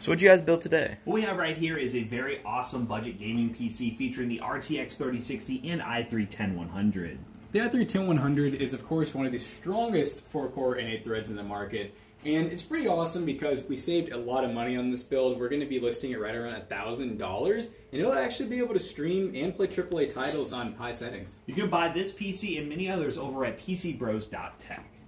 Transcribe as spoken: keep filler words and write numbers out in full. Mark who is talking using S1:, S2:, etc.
S1: So what'd you guys build today?
S2: What we have right here is a very awesome budget gaming P C featuring the R T X thirty sixty and i three ten one hundred.
S3: The i three ten one hundred is, of course, one of the strongest four core and eight threads in the market. And it's pretty awesome because we saved a lot of money on this build. We're going to be listing it right around one thousand dollars. And it'll actually be able to stream and play triple A titles on high settings.
S2: You can buy this P C and many others over at P C bros dot tech.